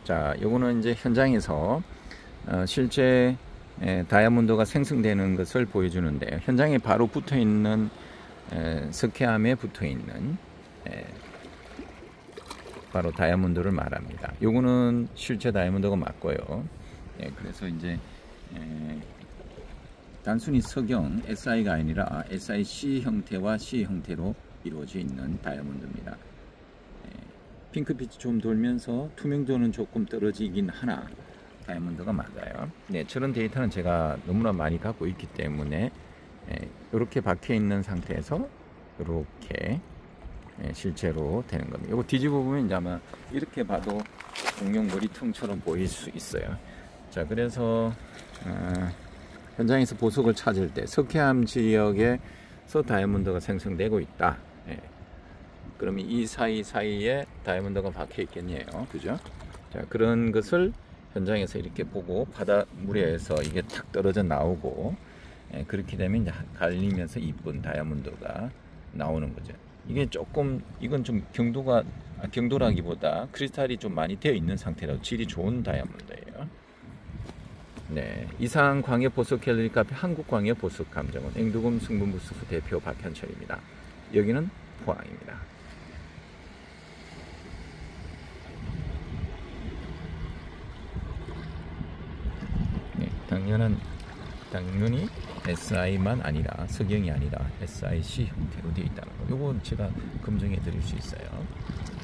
자, 요거는 이제 현장에서 실제 다이아몬드가 생성되는 것을 보여주는데요. 현장에 바로 붙어 있는 석회암에 붙어 있는 바로 다이아몬드를 말합니다. 요거는 실제 다이아몬드가 맞고요. 그래서 이제 단순히 석영 SI가 아니라 SIC 형태와 C 형태로 이루어져 있는 다이아몬드입니다. 핑크빛이 좀 돌면서 투명도는 조금 떨어지긴 하나 다이아몬드가 맞아요. 네, 저런 데이터는 제가 너무나 많이 갖고 있기 때문에 이렇게 박혀 있는 상태에서 이렇게 실제로 되는 겁니다. 이거 뒤집어 보면 이제 아마 이렇게 봐도 공룡 머리통처럼 보일 수 있어요. 자, 그래서 현장에서 보석을 찾을 때 석회암 지역에서 다이아몬드가 생성되고 있다. 그러면 이 사이에 다이아몬드가 박혀 있겠네요. 그죠? 자, 그런 것을 현장에서 이렇게 보고 바닷물에서 이게 탁 떨어져 나오고 그렇게 되면 이제 갈리면서 이쁜 다이아몬드가 나오는 거죠. 이게 조금 이건 좀 경도라기보다 크리스탈이 좀 많이 되어 있는 상태라서 질이 좋은 다이아몬드예요. 네, 이상 광역 보석 갤러리 카페 한국 광역 보석 감정원 앵두금 승분부수소 대표 박현철입니다. 여기는 포항입니다. 네, 당연히 SI만 아니라 석영이 아니라 SIC 형태로 되어 있다는 거. 요거 제가 검증해 드릴 수 있어요.